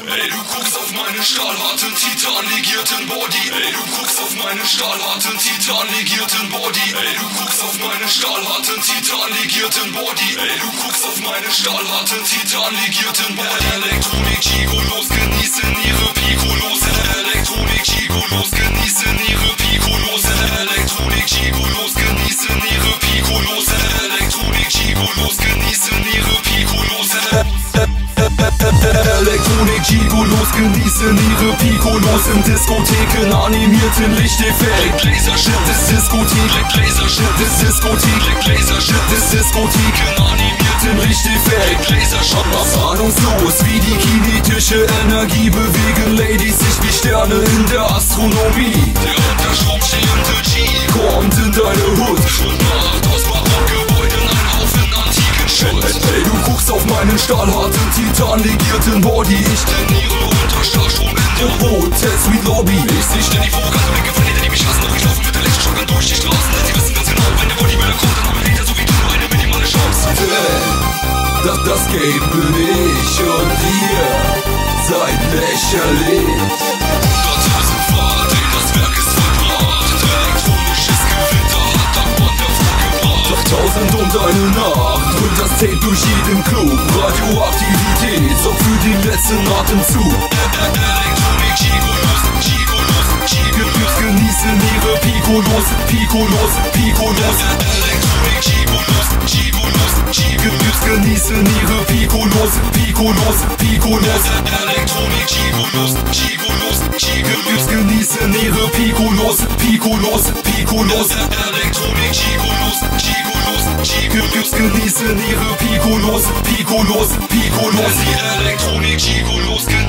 Ey, du guckst auf meinen stahlharten, titanlegierten Body. Ey, du guckst auf meinen stahlharten, titanlegierten Body. Ey, du guckst auf meinen stahlharten, titanlegierten Body. Ey, du guckst auf meinen stahlharten, titanlegierten Body. Elektronik-Gigolos genießen ihre Pikolos. Elektronik-Gigolos genießen ihre Pikolos. Elektronik-Gigolos genießen ihre Pikolos. Elektronik-Gigolos genießen ihre Pikolos. Elektronik-Gigolos genießen ihre Pikolos in Diskotheken, animierten Lichteffekt. Lasershit, das Diskothek, Lasershit, das Diskothek, Lasershit, das Diskotheken, animierten Lichteffekt. Lasershit, ahnungslos wie die kinetische Energie bewegen Ladies sich wie Sterne in der Astronomie. Der unter Strom stehende G kommt in deine Hut und macht aus Barockgebäuden ein Haufen antiken Schutt. Ey, du guckst auf meinen stahlharten, titanlegierten Body. Ich trainiere unter Starkstrom in der Hotel Suite Lobby. Ich seh ständig provokante Blicke von denen, die mich hassen, doch ich laufe mit Elektroschockern durch die Straßen. Denn sie wissen ganz genau, wenn der Bodybuilder kommt, dann haben Hater so wie du nur eine minimale Chance. Denn das Game bin ich und ihr seid lächerlich. Und eine Nacht und das Tape durch jeden Club. Radioaktivität sorgt für den letzten Atemzug. Elektronik-Gigolos, Gigolos, Gigolos genießen ihre Pikolos, Pikolos, Pikolos. Elektronik-Gigolos, Gigolos, Gigolos genießen ihre Pikolos, Pikolos, Pikolos. Elektronik-Gigolos, Gigolos, Gigolos genießen ihre Pikolos, Pikolos, Pikolos. Elektronik-Gigolos, Gigolos, Gigolos genießen ihre Pikolos, Pikolos, Pikolos. Die Elektronik-Gigolos